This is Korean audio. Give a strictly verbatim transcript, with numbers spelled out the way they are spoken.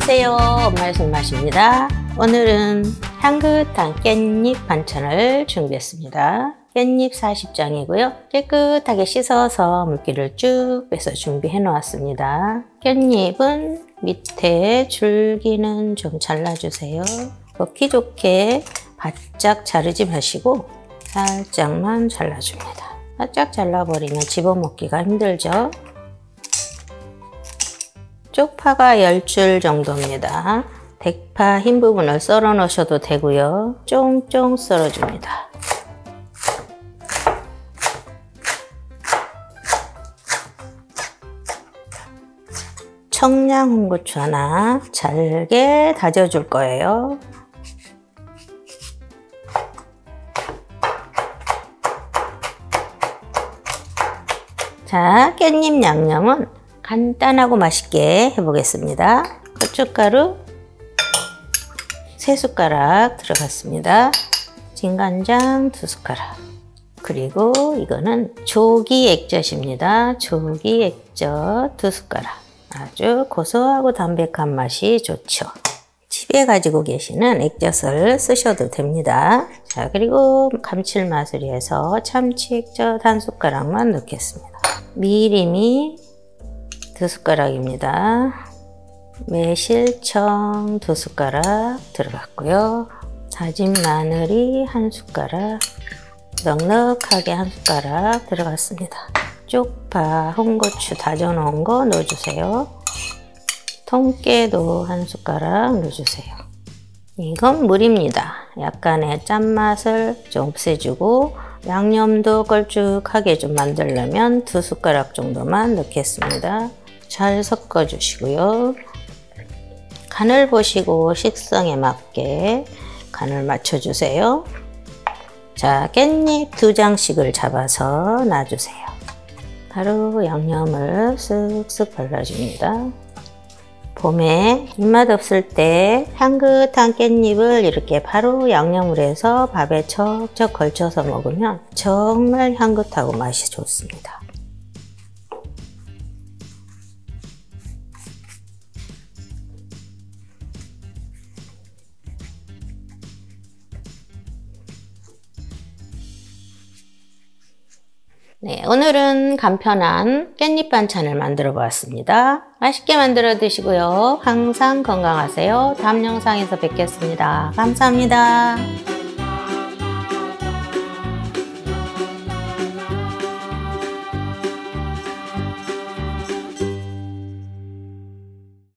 안녕하세요, 엄마의 손맛입니다. 오늘은 향긋한 깻잎 반찬을 준비했습니다. 깻잎 사십 장이고요 깨끗하게 씻어서 물기를 쭉 빼서 준비해 놓았습니다. 깻잎은 밑에 줄기는 좀 잘라주세요. 먹기 좋게 바짝 자르지 마시고 살짝만 잘라줍니다. 바짝 잘라버리면 집어먹기가 힘들죠. 쪽파가 열 줄 정도입니다. 대파 흰 부분을 썰어 넣으셔도 되고요. 쫑쫑 썰어줍니다. 청양 홍고추 하나 잘게 다져줄 거예요. 자, 깻잎 양념은 간단하고 맛있게 해보겠습니다. 고춧가루 세 숟가락 들어갔습니다. 진간장 두 숟가락. 그리고 이거는 조기 액젓입니다. 조기 액젓 두 숟가락. 아주 고소하고 담백한 맛이 좋죠. 집에 가지고 계시는 액젓을 쓰셔도 됩니다. 자, 그리고 감칠맛을 위해서 참치 액젓 한 숟가락만 넣겠습니다. 미림이 두 숟가락입니다. 매실청 두 숟가락 들어갔고요. 다진 마늘이 한 숟가락, 넉넉하게 한 숟가락 들어갔습니다. 쪽파, 홍고추 다져 놓은 거 넣어주세요. 통깨도 한 숟가락 넣어주세요. 이건 물입니다. 약간의 짠맛을 좀 없애주고 양념도 걸쭉하게 좀 만들려면 두 숟가락 정도만 넣겠습니다. 잘 섞어 주시고요. 간을 보시고 식성에 맞게 간을 맞춰 주세요. 자, 깻잎 두 장씩을 잡아서 놔주세요. 바로 양념을 쓱쓱 발라줍니다. 봄에 입맛 없을 때 향긋한 깻잎을 이렇게 바로 양념을 해서 밥에 척척 걸쳐서 먹으면 정말 향긋하고 맛이 좋습니다. 네, 오늘은 간편한 깻잎 반찬을 만들어 보았습니다. 맛있게 만들어 드시고요. 항상 건강하세요. 다음 영상에서 뵙겠습니다. 감사합니다.